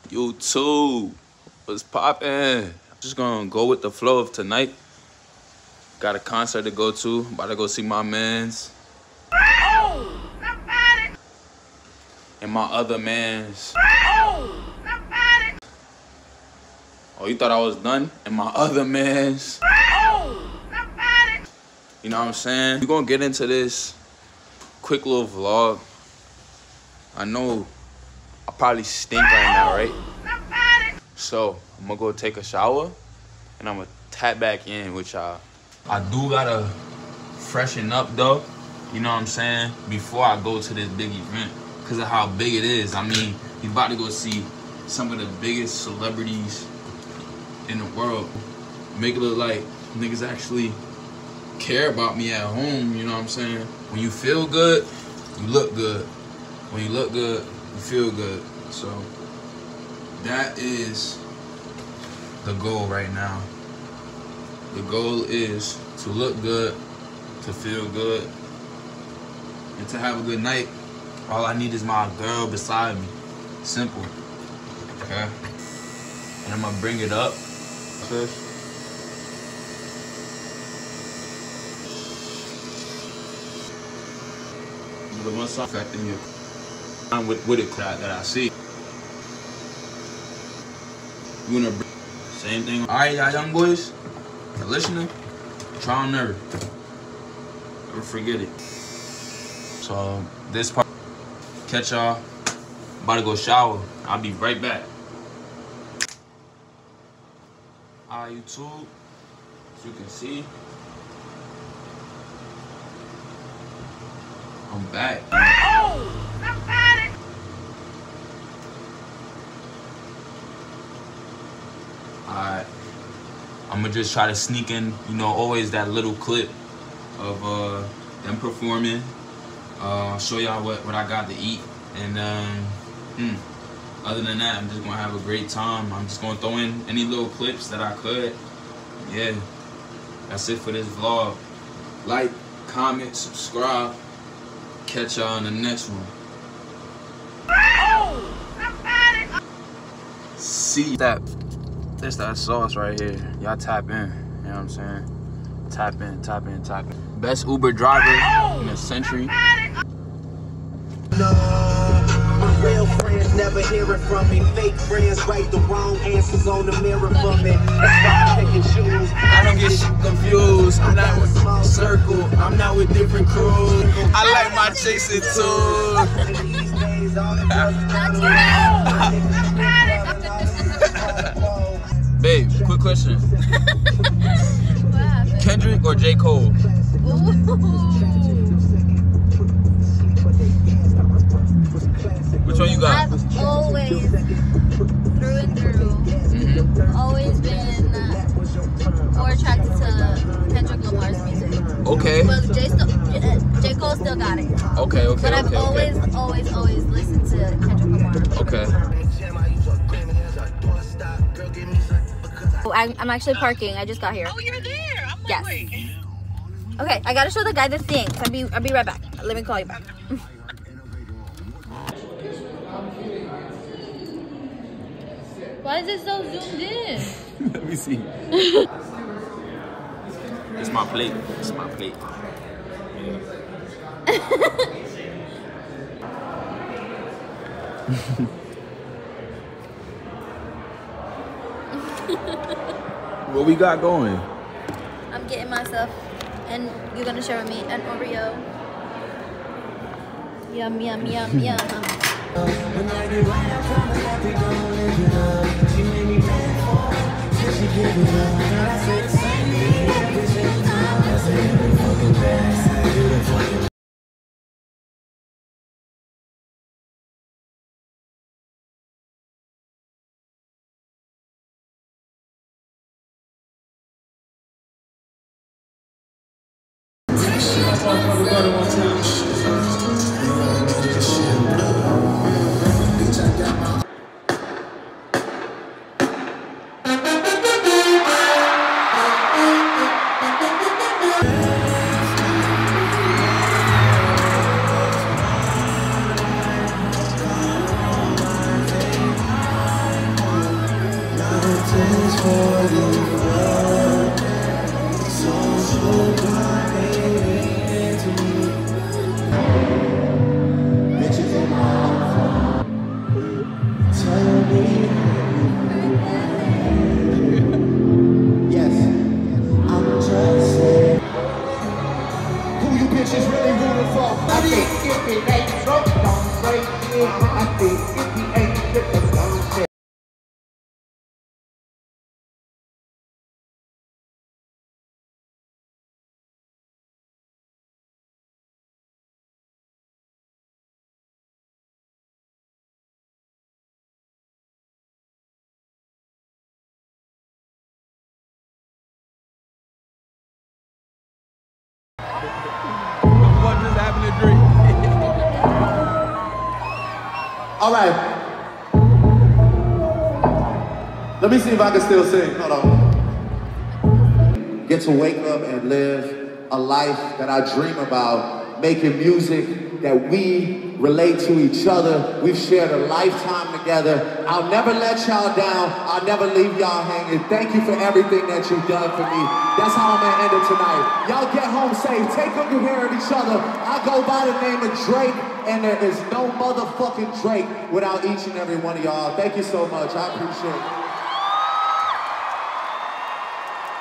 YouTube, what's poppin'? Just gonna go with the flow of tonight. Got a concert to go to. About to go see my mans. Oh, somebody. And my other mans. Oh, somebody. Oh, you thought I was done? And my other mans. Oh, somebody. You know what I'm saying? We're gonna get into this quick little vlog. I know I probably stink right now, right? So I'm gonna go take a shower and I'm gonna tap back in with y'all. I do gotta freshen up though, you know what I'm saying, before I go to this big event because of how big it is. I mean, we about to go see some of the biggest celebrities in the world. Make it look like niggas actually care about me at home, you know what I'm saying? When you feel good, you look good. When you look good, you feel good. So that is the goal right now. The goal is to look good, to feel good, and to have a good night. All I need is my girl beside me. Simple. Okay? And I'm gonna bring it up. Okay? The one side affecting you. I'm with it that I see. You wanna bring same thing. Alright, y'all young boys, you're listening? Try never forget it. So this part, catch y'all. About to go shower. I'll be right back. Alright, YouTube, as you can see, I'm back. Alright, I'm gonna just try to sneak in, you know, always that little clip of them performing. Show y'all what I got to eat, and other than that, I'm just gonna have a great time. I'm just gonna throw in any little clips that I could. Yeah, that's it for this vlog. Like, comment, subscribe. Catch y'all in the next one. See that? This that sauce right here. Y'all tap in. You know what I'm saying? Tap in, tap in, tap in. Best Uber driver in a century. No, my real friends never hear it from me. Fake friends write the wrong answers on the mirror for me. That's why I pick and choose. I don't get shit confused. I'm not with small circle. I'm not with different crews. I like my chasing too. These days, all the girls Babe, quick question. What happened? Kendrick or J. Cole? Which one you got? I've always, through and through, always been more attracted to Kendrick Lamar's music. Okay. But J. Cole still got it. Okay, okay, But I've okay. always listened to Kendrick Lamar. Okay. Oh, I'm actually parking. I just got here. Oh, you're there. I'm Yes. wait. Okay, I gotta show the guy the things. I'll be right back. Let me call you back. Why is it so zoomed in? Let me see. It's my plate. It's my plate. What we got going? I'm getting myself, and you're gonna share with me an Oreo. Yum, yum, yum, yum. What just happened to Drake? All right. Let me see if I can still sing. Hold on. Get to wake up and live a life that I dream about, making music that we relate to each other. We've shared a lifetime together. I'll never let y'all down. I'll never leave y'all hanging. Thank you for everything that you've done for me. That's how I'm gonna end it tonight. Y'all get home safe. Take good care of each other. I go by the name of Drake, and there is no motherfucking Drake without each and every one of y'all. Thank you so much. I appreciate it.